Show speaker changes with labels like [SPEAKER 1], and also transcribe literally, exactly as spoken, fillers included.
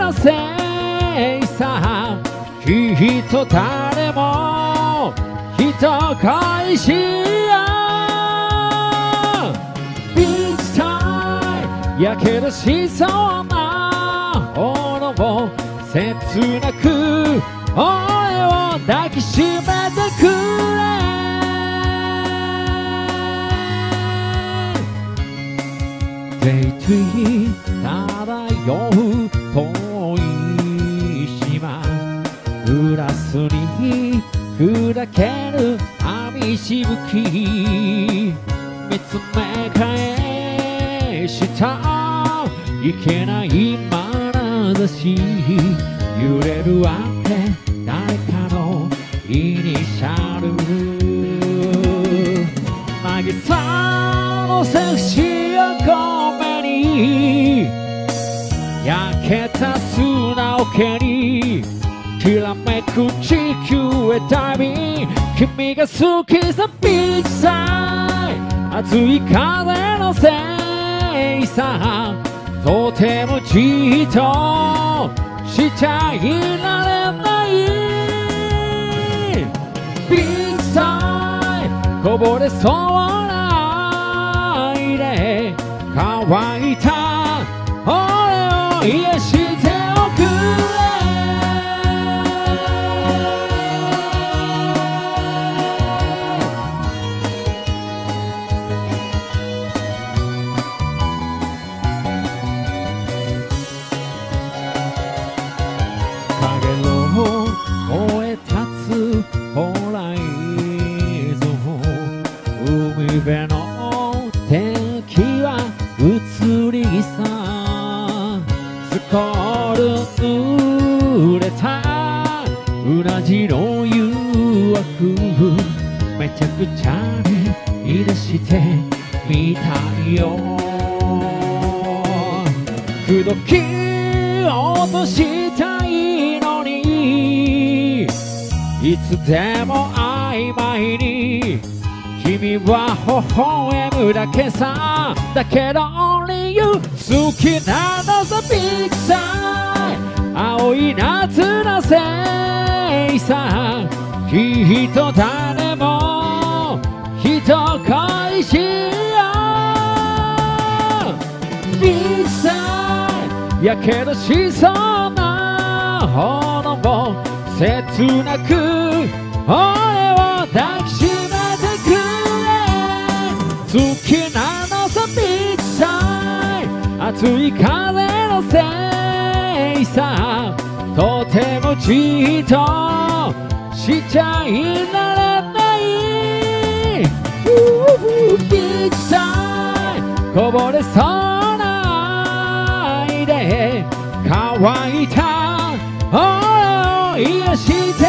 [SPEAKER 1] なせいさきっと誰も人恋しやビーチタイムやけどしそうなものを切なく俺を抱きしめてくれデイトゥイ漂う遠い島グラスに砕ける網しぶき見つめ返したいけない眼差し揺れるあって誰かのイニシャル渚のセクシーを込めに焼けた砂桶にきらめく地球へダイビング君が好きさビーチサイ熱い風のせいさとてもじっとしちゃいられないビーチサイこぼれそうな愛で乾いた俺を癒しておくれ影を燃え立つホライゾン海辺の天気は移りさスコール濡れたうなじの誘惑めちゃくちゃに言い出してみたいよ口説き落としたいのにいつでも曖昧に君は微笑むだけさだけど Only you 好きなのさビッグサイ青い夏のせいさきっと誰も人恋しやビッグサイやけどしそうな炎を切なく俺を抱きしめてくれ好きなのさビーチサイ熱い風のせいさとてもじっとしちゃいられないビーチサイこぼれそうな愛で乾いた俺を癒して